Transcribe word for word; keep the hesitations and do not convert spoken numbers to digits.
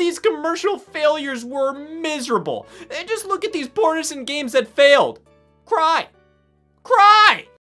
these commercial failures were miserable. And just look at these pornos and games that failed. Cry. Cry!